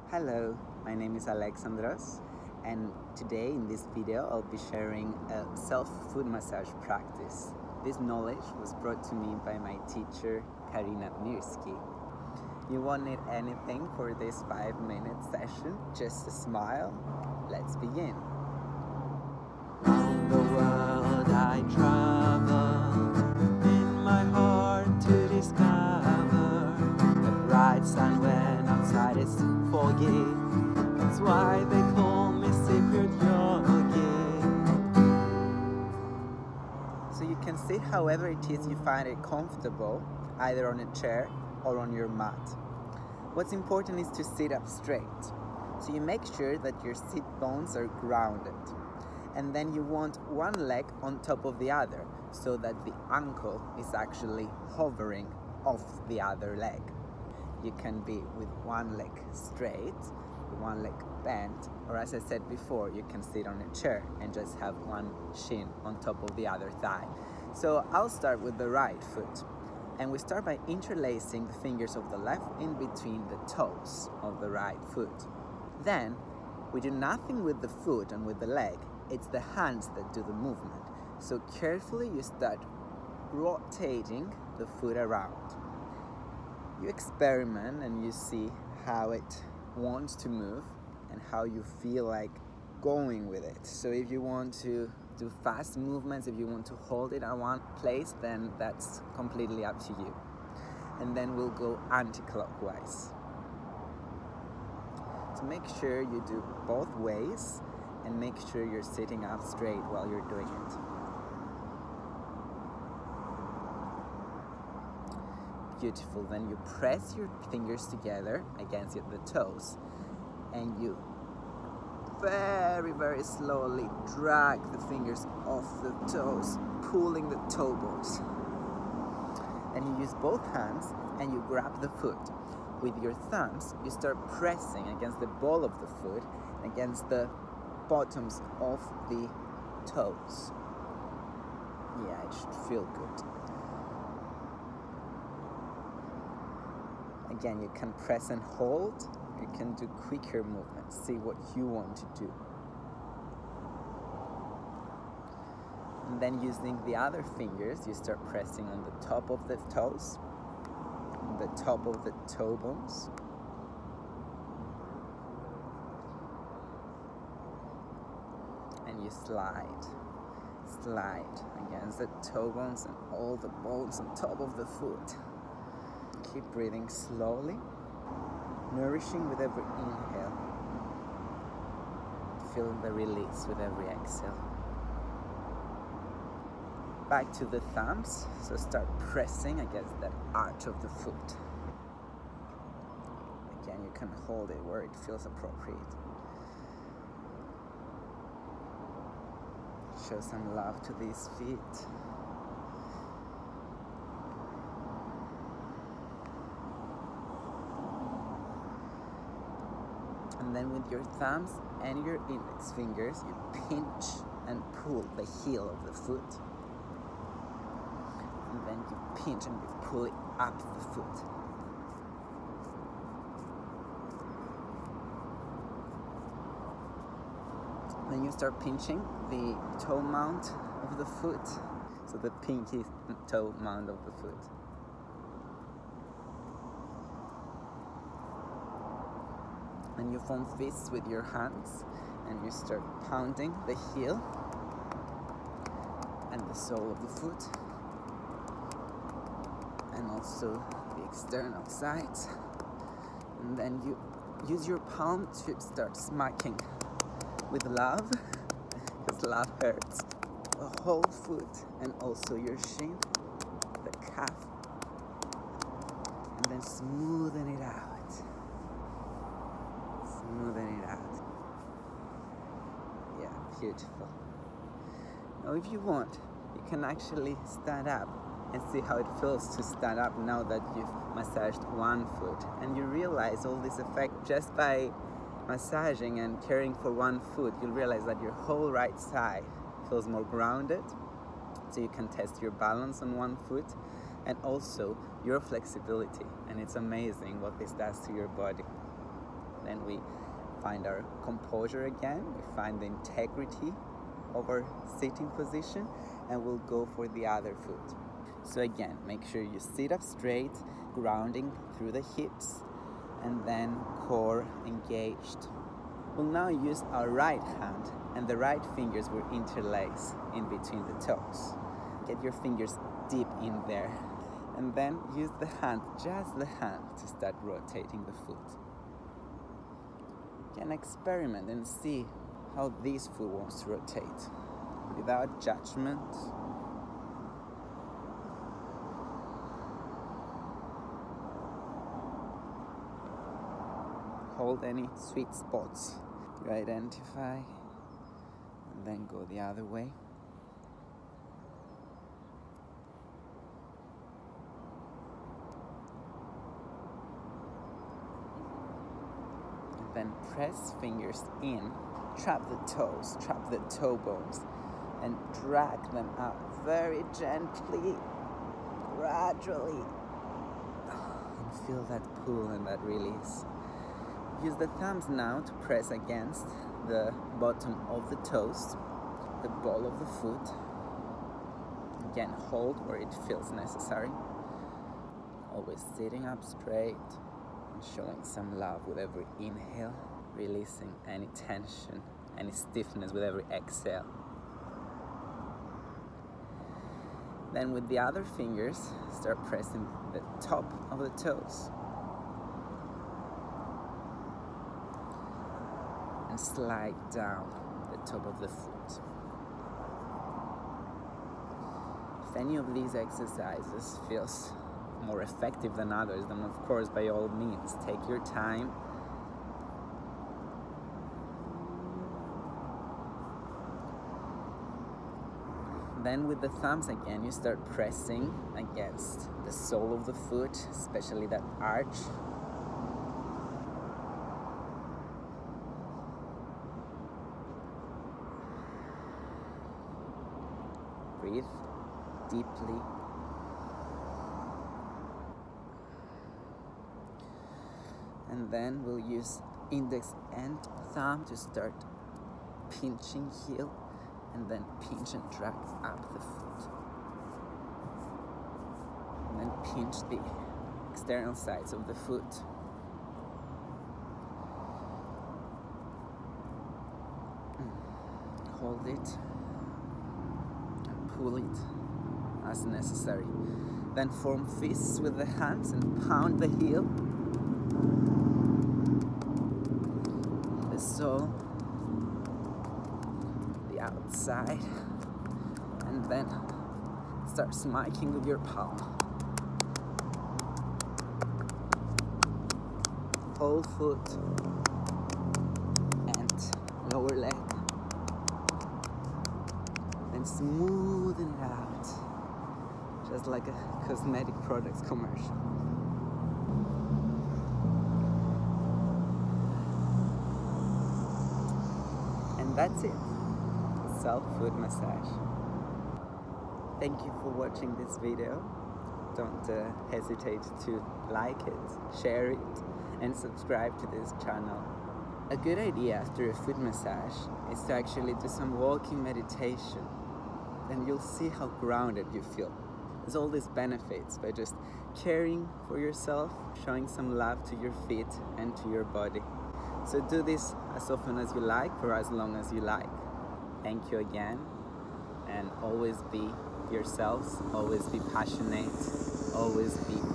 Hello, my name is Alexandros, and today in this video I'll be sharing a self-foot massage practice. This knowledge was brought to me by my teacher Karina Mirsky. You won't need anything for this 5-minute session, just a smile. Let's begin. Round the world I travel, in my heart to discover the bright sun when outside is foggy. That's why they call me Secret Yogi. So you can sit however it is you find it comfortable, either on a chair or on your mat. What's important is to sit up straight. So you make sure that your sit bones are grounded. And then you want one leg on top of the other so that the ankle is actually hovering off the other leg. You can be with one leg straight, one leg bent, or as I said before, you can sit on a chair and just have one shin on top of the other thigh. So I'll start with the right foot. And we start by interlacing the fingers of the left in between the toes of the right foot. Then we do nothing with the foot and with the leg. It's the hands that do the movement. So carefully you start rotating the foot around. You experiment and you see how it wants to move and how you feel like going with it. So if you want to do fast movements, if you want to hold it at one place, then that's completely up to you. And then we'll go anti-clockwise. So make sure you do both ways and make sure you're sitting up straight while you're doing it. Beautiful. Then you press your fingers together against the toes and you very slowly drag the fingers off the toes, pulling the toe bones. And you use both hands and you grab the foot. With your thumbs, you start pressing against the ball of the foot, against the bottoms of the toes. Yeah, it should feel good. Again, you can press and hold. You can do quicker movements. See what you want to do. And then using the other fingers, you start pressing on the top of the toes, on the top of the toe bones. And you slide against the toe bones and all the bones on top of the foot. Keep breathing slowly, nourishing with every inhale. Feel the release with every exhale. Back to the thumbs, so start pressing against that arch of the foot. Again, you can hold it where it feels appropriate. Show some love to these feet. And then with your thumbs and your index fingers, you pinch and pull the heel of the foot. And then you pinch and you pull it up the foot. Then you start pinching the toe mount of the foot, so the pinky toe mount of the foot. And you form fists with your hands and you start pounding the heel and the sole of the foot and also the external sides. And then you use your palm to start smacking with love, because love hurts. The whole foot and also your shin, the calf, and then smoothen it out. Smoothen it out. Yeah, beautiful. Now if you want, you can actually stand up and see how it feels to stand up now that you've massaged one foot. And you realize all this effect just by massaging and caring for one foot. You'll realize that your whole right side feels more grounded. So you can test your balance on one foot and also your flexibility. And it's amazing what this does to your body. Then we find our composure again, we find the integrity of our sitting position, and we'll go for the other foot. So again, make sure you sit up straight, grounding through the hips, and then core engaged. We'll now use our right hand, and the right fingers will interlace in between the toes. Get your fingers deep in there, and then use the hand, just the hand, to start rotating the foot. You can experiment and see how this foot wants to rotate without judgment. Hold any sweet spots you identify, and then go the other way. And then press fingers in, trap the toes, trap the toe bones, and drag them out very gently, gradually. And feel that pull and that release. Use the thumbs now to press against the bottom of the toes, the ball of the foot. Again, hold where it feels necessary. Always sitting up straight and showing some love with every inhale, releasing any tension, any stiffness with every exhale. Then with the other fingers, start pressing the top of the toes. And slide down the top of the foot. If any of these exercises feels more effective than others, then of course, by all means, take your time. Then with the thumbs again, you start pressing against the sole of the foot, especially that arch. Breathe deeply. And then we'll use index and thumb to start pinching heel, and then pinch and drag up the foot. And then pinch the external sides of the foot. Hold it. Pull it as necessary. Then form fists with the hands and pound the heel, the sole, the outside, and then start smacking with your palm. Whole foot and lower leg. And smoothen it out, just like a cosmetic products commercial. And that's it, self-foot massage. Thank you for watching this video. Don't hesitate to like it, share it, and subscribe to this channel. A good idea after a foot massage is to actually do some walking meditation. Then you'll see how grounded you feel. There's all these benefits by just caring for yourself, showing some love to your feet and to your body. So do this as often as you like, for as long as you like. Thank you again, and always be yourselves, always be passionate, always be